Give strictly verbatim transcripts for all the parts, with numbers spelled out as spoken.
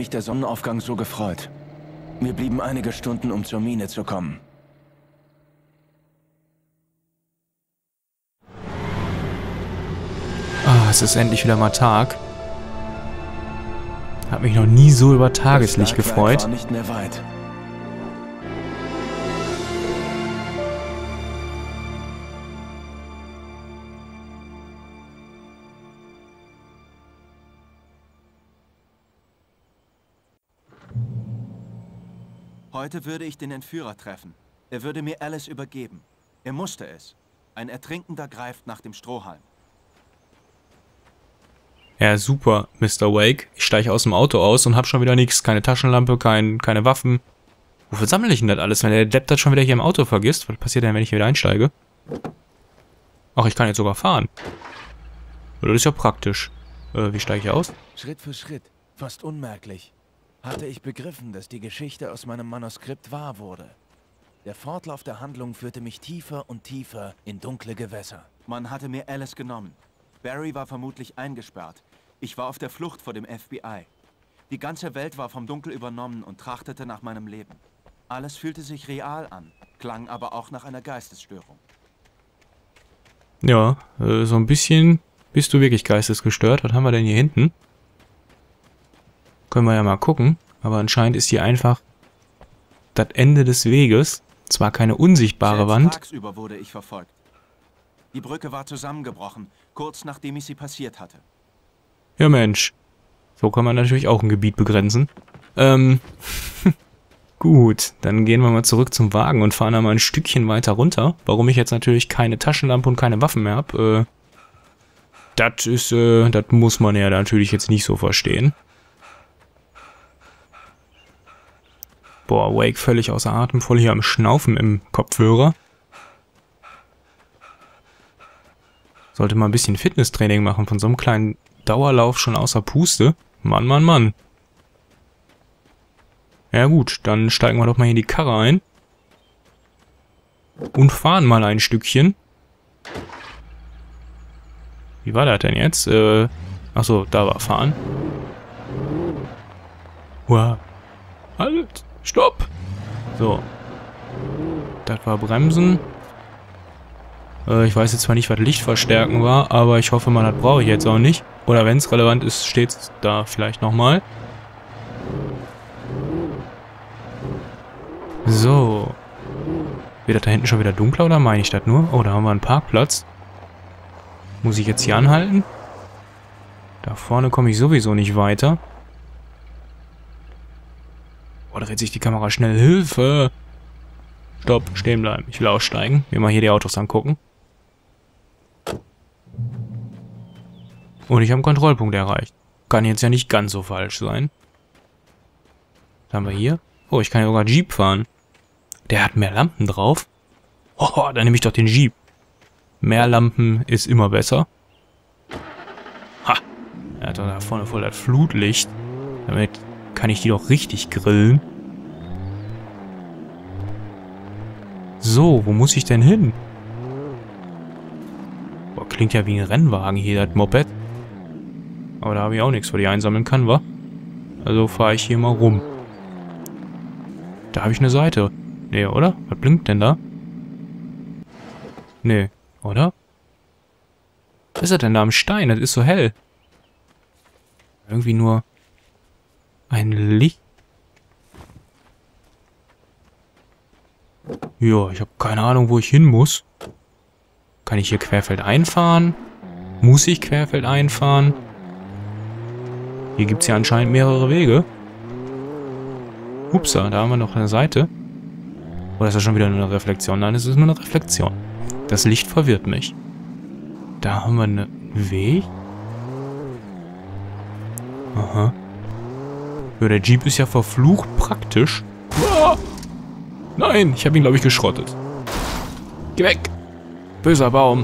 mich der Sonnenaufgang so gefreut. Wir blieben einige Stunden, um zur Mine zu kommen. Ah, es ist endlich wieder mal Tag. Hab mich noch nie so über Tageslicht gefreut. War nicht mehr weit. Heute würde ich den Entführer treffen. Er würde mir Alice übergeben. Er musste es. Ein Ertrinkender greift nach dem Strohhalm. Ja, super, Mister Wake. Ich steige aus dem Auto aus und hab schon wieder nichts. Keine Taschenlampe, kein, keine Waffen. Wofür sammle ich denn das alles, wenn der Depp das schon wieder hier im Auto vergisst? Was passiert denn, wenn ich hier wieder einsteige? Ach, ich kann jetzt sogar fahren. Das ist ja praktisch. Äh, wie steige ich aus? Schritt für Schritt, fast unmerklich, hatte ich begriffen, dass die Geschichte aus meinem Manuskript wahr wurde. Der Fortlauf der Handlung führte mich tiefer und tiefer in dunkle Gewässer. Man hatte mir Alice genommen. Barry war vermutlich eingesperrt. Ich war auf der Flucht vor dem F B I. Die ganze Welt war vom Dunkel übernommen und trachtete nach meinem Leben. Alles fühlte sich real an, klang aber auch nach einer Geistesstörung. Ja, äh, so ein bisschen bist du wirklich geistesgestört. Was haben wir denn hier hinten? Können wir ja mal gucken. Aber anscheinend ist hier einfach das Ende des Weges. Zwar keine unsichtbare Selbst Wand. Tagsüber wurde ich verfolgt. Die Brücke war zusammengebrochen, kurz nachdem ich sie passiert hatte. Ja Mensch. So kann man natürlich auch ein Gebiet begrenzen. Ähm, gut, dann gehen wir mal zurück zum Wagen und fahren da mal ein Stückchen weiter runter. Warum ich jetzt natürlich keine Taschenlampe und keine Waffen mehr habe, äh, das ist, äh, das muss man ja natürlich jetzt nicht so verstehen. Boah, Wake völlig außer Atem, voll hier am Schnaufen im Kopfhörer. Sollte mal ein bisschen Fitnesstraining machen, von so einem kleinen Dauerlauf schon außer Puste. Mann, Mann, Mann. Ja gut, dann steigen wir doch mal hier in die Karre ein. Und fahren mal ein Stückchen. Wie war das denn jetzt? Äh, achso, da war fahren. Wow. Halt, stopp. So. Das war bremsen. Äh, ich weiß jetzt zwar nicht, was Lichtverstärken war, aber ich hoffe mal, das brauche ich jetzt auch nicht. Oder wenn es relevant ist, steht es da vielleicht nochmal. So. Wird das da hinten schon wieder dunkler oder meine ich das nur? Oh, da haben wir einen Parkplatz. Muss ich jetzt hier anhalten? Da vorne komme ich sowieso nicht weiter. Oh, da dreht sich die Kamera schnell. Hilfe! Stopp, stehen bleiben. Ich will aussteigen. Wir mal hier die Autos angucken. Und ich habe einen Kontrollpunkt erreicht. Kann jetzt ja nicht ganz so falsch sein. Was haben wir hier? Oh, ich kann ja sogar Jeep fahren. Der hat mehr Lampen drauf. Oh, dann nehme ich doch den Jeep. Mehr Lampen ist immer besser. Ha! Er hat doch da vorne voll das Flutlicht. Damit kann ich die doch richtig grillen. So, wo muss ich denn hin? Boah, klingt ja wie ein Rennwagen hier, das Moped. Aber da habe ich auch nichts, was ich einsammeln kann, wa? Also fahre ich hier mal rum. Da habe ich eine Seite. Nee, oder? Was blinkt denn da? Nee, oder? Was ist das denn da am Stein? Das ist so hell. Irgendwie nur ein Licht. Ja, ich habe keine Ahnung, wo ich hin muss. Kann ich hier querfeldein fahren? Muss ich querfeldein fahren? Hier gibt es ja anscheinend mehrere Wege. Upsa, da haben wir noch eine Seite. Oder ist das schon wieder eine Reflexion? Nein, es ist nur eine Reflexion. Das Licht verwirrt mich. Da haben wir einen Weg. Aha. Ja, der Jeep ist ja verflucht praktisch. Ah! Nein, ich habe ihn, glaube ich, geschrottet. Geh weg! Böser Baum.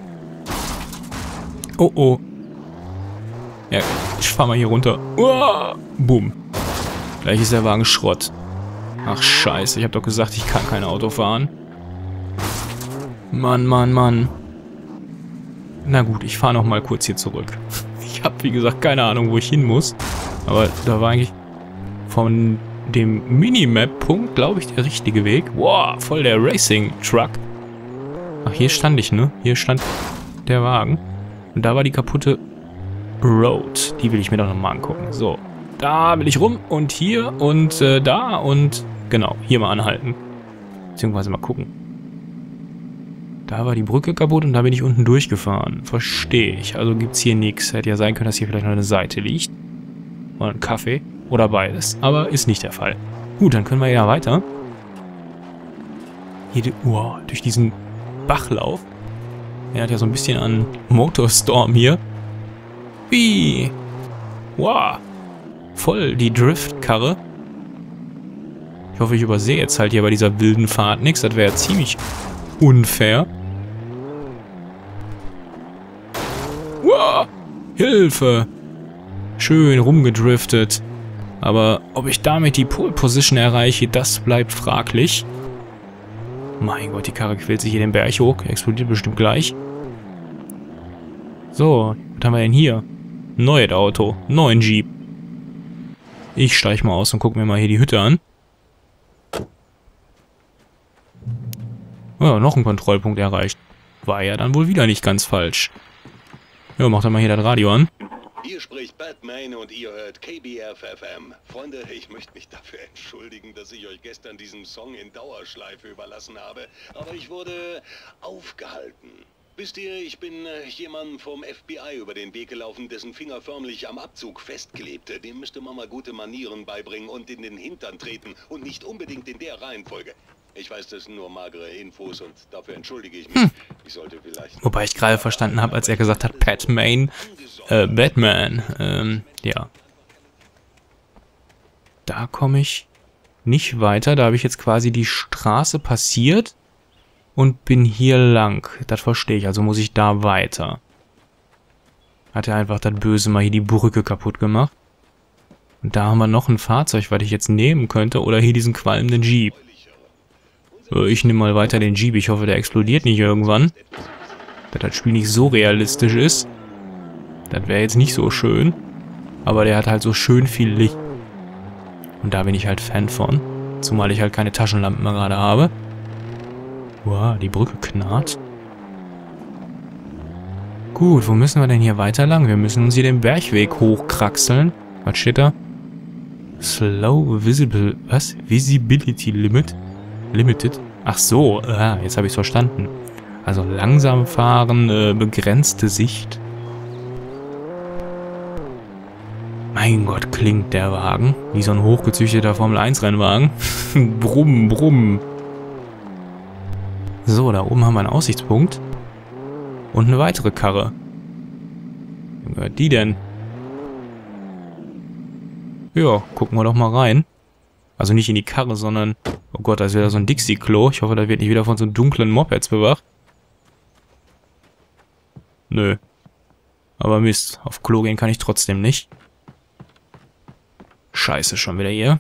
Oh, oh. Ja, ich fahr mal hier runter. Uah! Bumm. Gleich ist der Wagen Schrott. Ach, scheiße. Ich habe doch gesagt, ich kann kein Auto fahren. Mann, Mann, Mann. Na gut, ich fahre noch mal kurz hier zurück. Ich habe, wie gesagt, keine Ahnung, wo ich hin muss. Aber da war eigentlich... von dem Minimap-Punkt, glaube ich, der richtige Weg. Wow, voll der Racing-Truck. Ach, hier stand ich, ne? Hier stand der Wagen. Und da war die kaputte Road. Die will ich mir doch nochmal angucken. So, da will ich rum und hier und äh, da und genau, hier mal anhalten. Beziehungsweise mal gucken. Da war die Brücke kaputt und da bin ich unten durchgefahren. Verstehe ich. Also gibt es hier nichts. Hätte ja sein können, dass hier vielleicht noch eine Seite liegt. Oder ein Kaffee. Oder beides. Aber ist nicht der Fall. Gut, dann können wir ja weiter. Hier, wow, durch diesen Bachlauf. Er hat ja so ein bisschen an Motorstorm hier. Wie? Wow. Voll die Driftkarre. Ich hoffe, ich übersehe jetzt halt hier bei dieser wilden Fahrt nichts. Das wäre ja ziemlich unfair. Wow. Hilfe. Schön rumgedriftet. Aber ob ich damit die Pole Position erreiche, das bleibt fraglich. Mein Gott, die Karre quält sich hier den Berg hoch. Explodiert bestimmt gleich. So, was haben wir denn hier? Neues Auto. Neuen Jeep. Ich steige mal aus und gucke mir mal hier die Hütte an. Ja, noch ein Kontrollpunkt erreicht. War ja dann wohl wieder nicht ganz falsch. Ja, macht dann mal hier das Radio an. Hier spricht Batman und ihr hört K B F F M. Freunde, ich möchte mich dafür entschuldigen, dass ich euch gestern diesen Song in Dauerschleife überlassen habe. Aber ich wurde aufgehalten. Wisst ihr, ich bin äh, jemandem vom F B I über den Weg gelaufen, dessen Finger förmlich am Abzug festklebte. Dem müsste man mal gute Manieren beibringen und in den Hintern treten und nicht unbedingt in der Reihenfolge. Ich weiß, das sind nur magere Infos und dafür entschuldige ich mich. Hm. Ich sollte vielleicht... Wobei ich gerade verstanden habe, als er gesagt hat, Batman, äh, Batman, ähm, ja. Da komme ich nicht weiter. Da habe ich jetzt quasi die Straße passiert und bin hier lang. Das verstehe ich, also muss ich da weiter. Hat er einfach das Böse mal hier die Brücke kaputt gemacht. Und da haben wir noch ein Fahrzeug, was ich jetzt nehmen könnte, oder hier diesen qualmenden Jeep. Ich nehme mal weiter den Jeep. Ich hoffe, der explodiert nicht irgendwann. Dass das Spiel nicht so realistisch ist. Das wäre jetzt nicht so schön. Aber der hat halt so schön viel Licht. Und da bin ich halt Fan von. Zumal ich halt keine Taschenlampen mehr gerade habe. Wow, die Brücke knarrt. Gut, wo müssen wir denn hier weiter lang? Wir müssen uns hier den Bergweg hochkraxeln. Was steht da? Slow Visible... Was? Visibility Limit? Limited? Ach so, ah, jetzt habe ich es verstanden. Also langsam fahren, äh, begrenzte Sicht. Mein Gott, klingt der Wagen. Wie so ein hochgezüchteter Formel eins Rennwagen. Brumm, brumm. So, da oben haben wir einen Aussichtspunkt. Und eine weitere Karre. Wie gehört die denn? Ja, gucken wir doch mal rein. Also nicht in die Karre, sondern... Oh Gott, da ist wieder so ein Dixie-Klo. Ich hoffe, da wird nicht wieder von so dunklen Mopeds bewacht. Nö. Aber Mist, auf Klo gehen kann ich trotzdem nicht. Scheiße, schon wieder hier.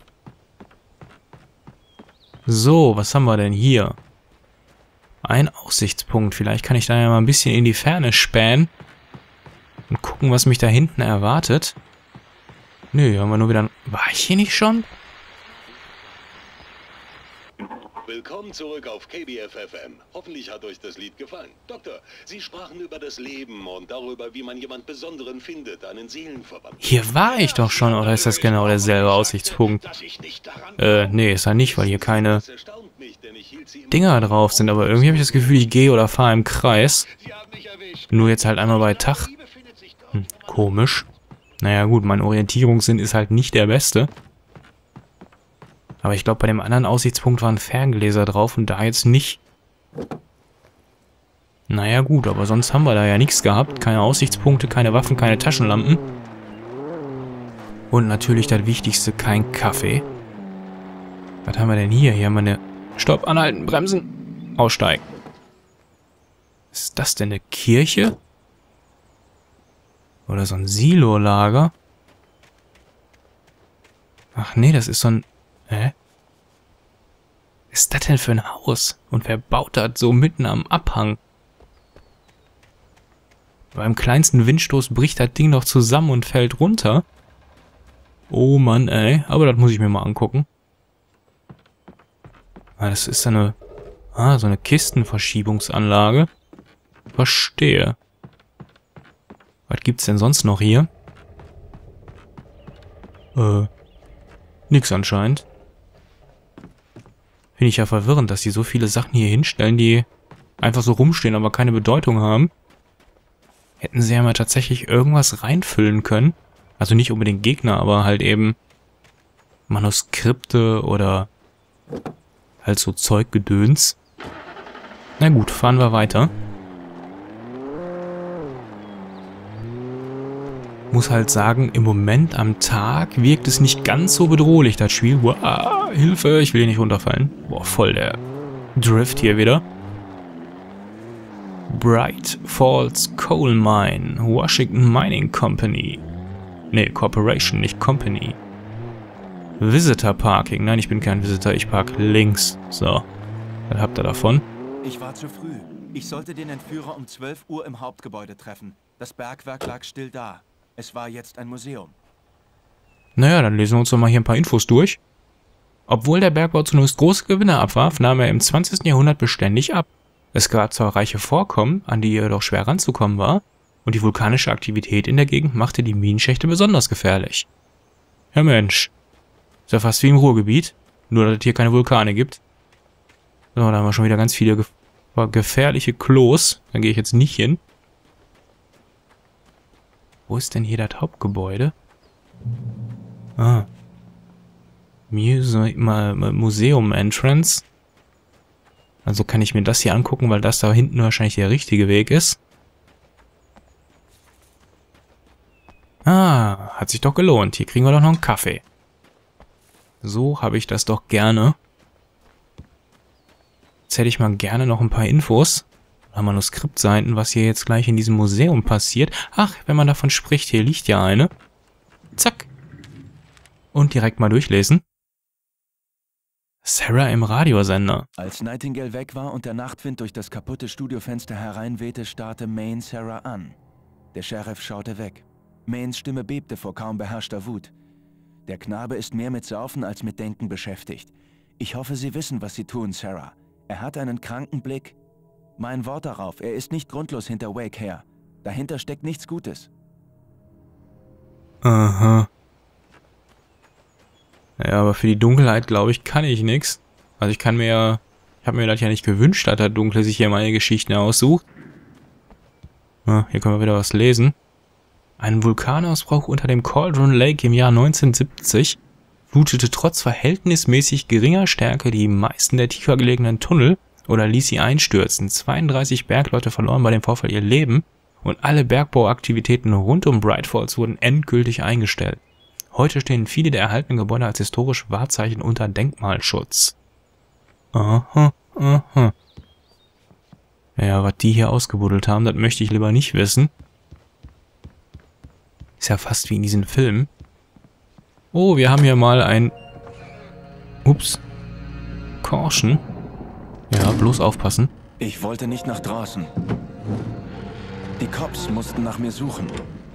So, was haben wir denn hier? Ein Aussichtspunkt. Vielleicht kann ich da ja mal ein bisschen in die Ferne spähen. Und gucken, was mich da hinten erwartet. Nö, haben wir nur wieder... War ich hier nicht schon? Willkommen zurück auf K B F F M. Hoffentlich hat euch das Lied gefallen. Doktor, Sie sprachen über das Leben und darüber, wie man jemand Besonderen findet, einen Seelenverwandten. Hier war ich doch schon, oder ist das genau derselbe Aussichtspunkt? Äh, nee, ist er nicht, weil hier keine Dinger drauf sind. Aber irgendwie habe ich das Gefühl, ich gehe oder fahre im Kreis. Nur jetzt halt einmal bei Tag. Hm, komisch. Naja gut, mein Orientierungssinn ist halt nicht der beste. Aber ich glaube, bei dem anderen Aussichtspunkt waren Ferngläser drauf und da jetzt nicht. Naja gut, aber sonst haben wir da ja nichts gehabt. Keine Aussichtspunkte, keine Waffen, keine Taschenlampen. Und natürlich das Wichtigste, kein Kaffee. Was haben wir denn hier? Hier haben wir eine... Stopp, anhalten, bremsen, aussteigen. Ist das denn eine Kirche? Oder so ein Silolager? Ach nee, das ist so ein... Hä? Was ist das denn für ein Haus? Und wer baut das so mitten am Abhang? Beim kleinsten Windstoß bricht das Ding noch zusammen und fällt runter. Oh Mann, ey. Aber das muss ich mir mal angucken. Ah, das ist eine... Ah, so eine Kistenverschiebungsanlage. Verstehe. Was gibt's denn sonst noch hier? Äh... Nix anscheinend. Finde ich ja verwirrend, dass die so viele Sachen hier hinstellen, die einfach so rumstehen, aber keine Bedeutung haben. Hätten sie ja mal tatsächlich irgendwas reinfüllen können. Also nicht unbedingt Gegner, aber halt eben Manuskripte oder halt so Zeuggedöns. Na gut, fahren wir weiter. Muss halt sagen, im Moment am Tag wirkt es nicht ganz so bedrohlich, das Spiel. Wow, Hilfe, ich will hier nicht runterfallen. Boah, voll der Drift hier wieder. Bright Falls Coal Mine, Washington Mining Company. Ne, Corporation, nicht Company. Visitor Parking. Nein, ich bin kein Visitor, ich park links. So, was habt ihr davon? Ich war zu früh. Ich sollte den Entführer um zwölf Uhr im Hauptgebäude treffen. Das Bergwerk lag still da. Es war jetzt ein Museum. Naja, dann lesen wir uns doch mal hier ein paar Infos durch. Obwohl der Bergbau zunächst große Gewinne abwarf, nahm er im zwanzigsten Jahrhundert beständig ab. Es gab zahlreiche Vorkommen, an die jedoch schwer ranzukommen war, und die vulkanische Aktivität in der Gegend machte die Minenschächte besonders gefährlich. Ja Mensch, ist ja fast wie im Ruhrgebiet, nur dass es hier keine Vulkane gibt. So, da haben wir schon wieder ganz viele gef gefährliche Klos, da gehe ich jetzt nicht hin. Wo ist denn hier das Hauptgebäude? Ah. Muse Museum Entrance. Also kann ich mir das hier angucken, weil das da hinten wahrscheinlich der richtige Weg ist. Ah, hat sich doch gelohnt. Hier kriegen wir doch noch einen Kaffee. So habe ich das doch gerne. Jetzt hätte ich mal gerne noch ein paar Infos. Manuskriptseiten, was hier jetzt gleich in diesem Museum passiert. Ach, wenn man davon spricht, hier liegt ja eine. Zack. Und direkt mal durchlesen. Sarah im Radiosender. Als Nightingale weg war und der Nachtwind durch das kaputte Studiofenster hereinwehte, starrte Maine Sarah an. Der Sheriff schaute weg. Maines Stimme bebte vor kaum beherrschter Wut. Der Knabe ist mehr mit Saufen als mit Denken beschäftigt. Ich hoffe, Sie wissen, was Sie tun, Sarah. Er hat einen kranken Blick. Mein Wort darauf, er ist nicht grundlos hinter Wake her. Dahinter steckt nichts Gutes. Aha. Ja, aber für die Dunkelheit, glaube ich, kann ich nichts. Also ich kann mir ja... Ich habe mir das ja nicht gewünscht, dass der Dunkle sich hier meine Geschichten aussucht. Ja, hier können wir wieder was lesen. Ein Vulkanausbruch unter dem Cauldron Lake im Jahr neunzehnhundertsiebzig flutete trotz verhältnismäßig geringer Stärke die meisten der tiefer gelegenen Tunnel oder ließ sie einstürzen. zweiunddreißig Bergleute verloren bei dem Vorfall ihr Leben und alle Bergbauaktivitäten rund um Bright Falls wurden endgültig eingestellt. Heute stehen viele der erhaltenen Gebäude als historische Wahrzeichen unter Denkmalschutz. Aha, aha. Ja, was die hier ausgebuddelt haben, das möchte ich lieber nicht wissen. Ist ja fast wie in diesen Filmen. Oh, wir haben hier mal ein... Ups. Caution. Ja, bloß aufpassen. Ich wollte nicht nach draußen. Die Cops mussten nach mir suchen.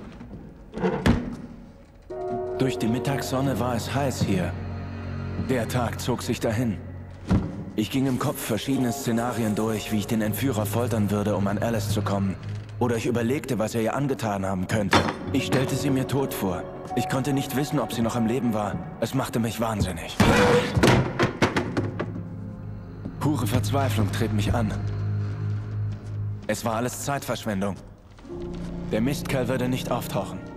Durch die Mittagssonne war es heiß hier. Der Tag zog sich dahin. Ich ging im Kopf verschiedene Szenarien durch, wie ich den Entführer foltern würde, um an Alice zu kommen. Oder ich überlegte, was er ihr angetan haben könnte. Ich stellte sie mir tot vor. Ich konnte nicht wissen, ob sie noch am Leben war. Es machte mich wahnsinnig. Pure Verzweiflung trieb mich an. Es war alles Zeitverschwendung. Der Mistkerl würde nicht auftauchen.